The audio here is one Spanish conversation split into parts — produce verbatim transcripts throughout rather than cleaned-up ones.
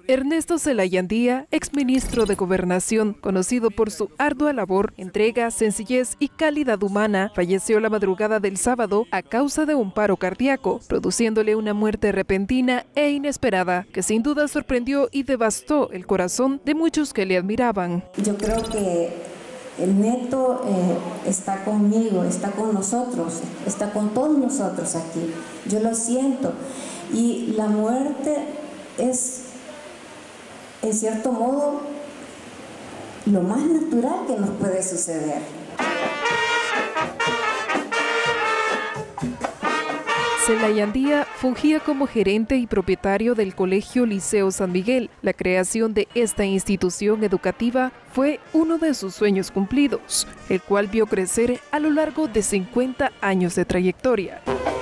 Ernesto Zelaya Andía, exministro de Gobernación, conocido por su ardua labor, entrega, sencillez y calidad humana, falleció la madrugada del sábado a causa de un paro cardíaco, produciéndole una muerte repentina e inesperada, que sin duda sorprendió y devastó el corazón de muchos que le admiraban. Yo creo que el Neto eh, está conmigo, está con nosotros, está con todos nosotros aquí. Yo lo siento. Y la muerte es, en cierto modo, lo más natural que nos puede suceder. Zelaya Andía fungía como gerente y propietario del Colegio Liceo San Miguel. La creación de esta institución educativa fue uno de sus sueños cumplidos, el cual vio crecer a lo largo de cincuenta años de trayectoria.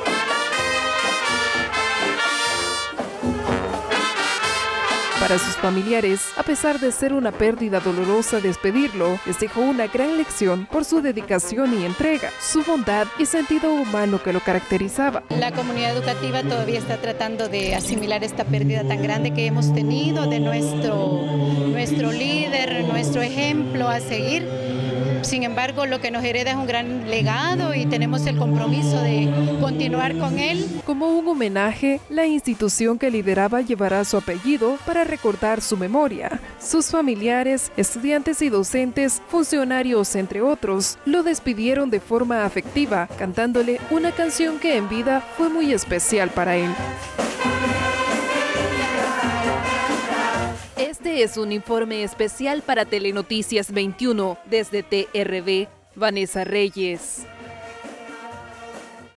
Para sus familiares, a pesar de ser una pérdida dolorosa despedirlo, les dejó una gran lección por su dedicación y entrega, su bondad y sentido humano que lo caracterizaba. La comunidad educativa todavía está tratando de asimilar esta pérdida tan grande que hemos tenido de nuestro, nuestro líder, nuestro ejemplo a seguir. Sin embargo, lo que nos hereda es un gran legado y tenemos el compromiso de continuar con él. Como un homenaje, la institución que lideraba llevará su apellido para recordar su memoria. Sus familiares, estudiantes y docentes, funcionarios, entre otros, lo despidieron de forma afectiva, cantándole una canción que en vida fue muy especial para él. Este es un informe especial para Telenoticias veintiuno. Desde T R V, Vanessa Reyes.